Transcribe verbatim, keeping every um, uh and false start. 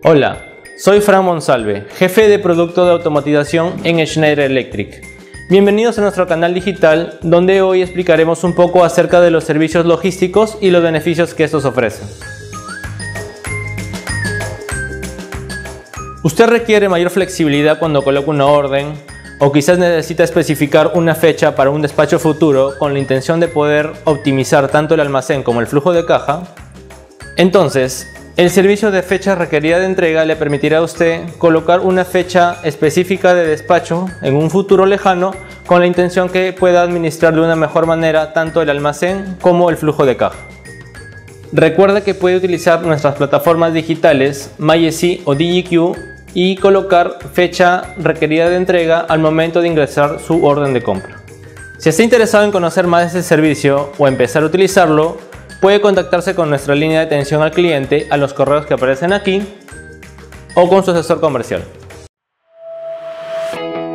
Hola, soy Fran Monsalve, jefe de producto de automatización en Schneider Electric. Bienvenidos a nuestro canal digital, donde hoy explicaremos un poco acerca de los servicios logísticos y los beneficios que estos ofrecen. Usted requiere mayor flexibilidad cuando coloca una orden, o quizás necesita especificar una fecha para un despacho futuro con la intención de poder optimizar tanto el almacén como el flujo de caja. Entonces, el servicio de fecha requerida de entrega le permitirá a usted colocar una fecha específica de despacho en un futuro lejano con la intención que pueda administrar de una mejor manera tanto el almacén como el flujo de caja. Recuerda que puede utilizar nuestras plataformas digitales MySC o D G Q y colocar fecha requerida de entrega al momento de ingresar su orden de compra. Si está interesado en conocer más de este servicio o empezar a utilizarlo, puede contactarse con nuestra línea de atención al cliente a los correos que aparecen aquí o con su asesor comercial.